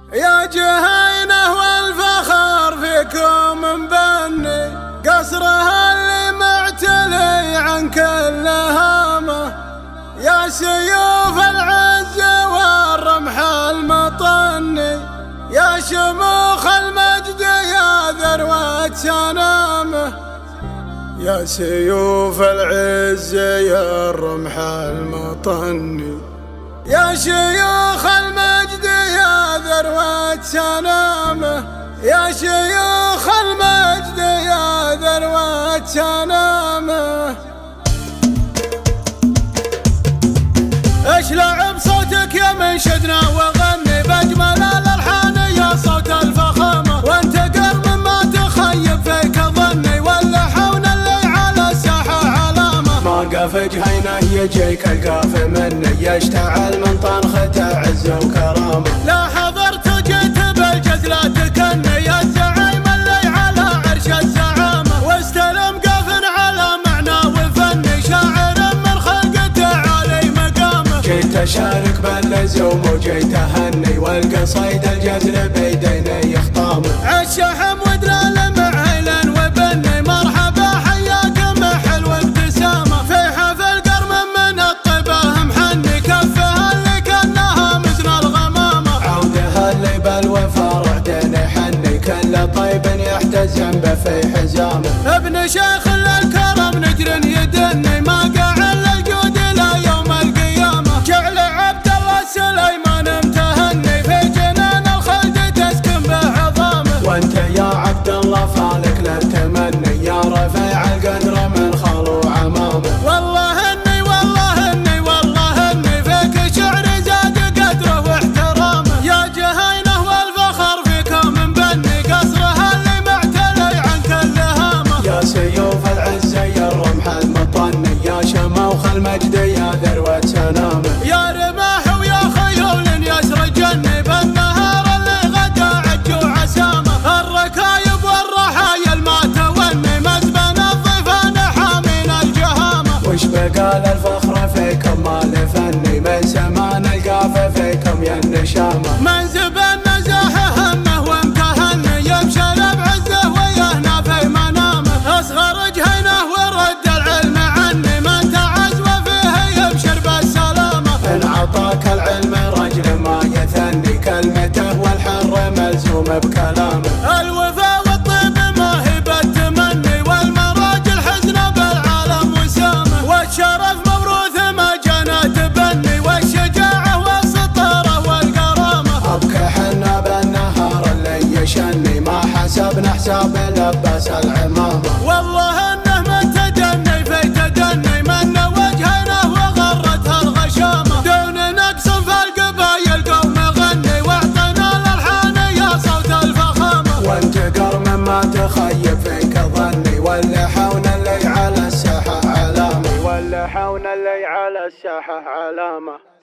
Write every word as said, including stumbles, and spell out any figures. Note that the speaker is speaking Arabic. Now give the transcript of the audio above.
يا جهينة والفخر فيكم مبني، قصرها اللي معتلي عن كل هامه. يا سيوف العز والرمح المطني، يا شموخ المجد يا ذروة سنامه. يا سيوف العز يا الرمح المطني، يا شيوخ المجد يا ذروة سنامه. يا شيوخ المجد يا ذروة سنامه. اشلع بصوتك يا منشدنا وغني باجمل الالحان يا صوت الفخامه. وانت قرب ما تخيب فيك ظني، واللحون اللي على الساحه علامه. ما قف جهينه يجيك القاف مني، يشتعل من طنخته عز وكرامه. لا حضرت وجيت بالجزلة تكني، يا الزعيم اللي على عرش الزعامه. واستلم قاف على معنى وفني، شاعر من خلقته عالي مقامه. جيت اشارك باللزوم وجيت اهني، والقصيد الجزل بيديني يخطامه. عالشحم ودلال مع هيلن وبني، مرحبا حياكم حلو ابتسامه. في حفل قرم من الطبه محني، كفها اللي كانها مثل الغمامه. عودها اللي بالوفا رعدين حني، كل طيب يحتزم به في حزامه. ابن شيخ للكرم نجر يدني، ما قاعد للجود الى يوم القيامه. جعل عبد الله سليمان امتهني، في جنان الخلد تسكن به عظامه. وانت يا عبد الله فالك للتمني، يا رفيع القدر من خالو عمامه. والله اني والله اني والله اني فيك شعر زاد قدره واحترامه. يا جهينه والفخر فيكم مبني، قصرها اللي معتلي عن كل هامه. يا سيوف العز يا الرمح المطني، يا شموخ المجد يا ذروة سنامه. يا رماح ويا خيول يسرجني، بالنهار اللي غدا عج وعسامه. الركايب والرحايل ما توني، مزبن الضيفان حامين الجهامه. وش بقال الفخر فيكم ما لفني، من سمان القافه فيكم يا النشامه. من زبن نزاحه همه وامتهني، يمشي بعزه ويهنى في منامه. اصغر جهينه ورد العلم عني، من تعز وفيه يبشر بالسلامه. ان عطاك العلم رجل ما يثني، كلمته والحر ملزوم بكلامه. الوفا والطيب ما هي بالتمني، والمراج الحزن بالعالم وسامه. والشرف موروث ما جنى تبني، والشجاعه والسطاره والكرامه. ابكي حنا بالنهار اللي يشني، ما حسبنا حساب لباس العمامه. والله انه من تدني في تدني، من وجهنا وغرتها الغشامه. دون نقص في القبايل قوم غني، واعطنا الالحان يا صوت الفخامه. وانت قرم ما تخيب فيك ظني، واللحون اللي على الساحه علامه. واللحون اللي على الساحه علامه.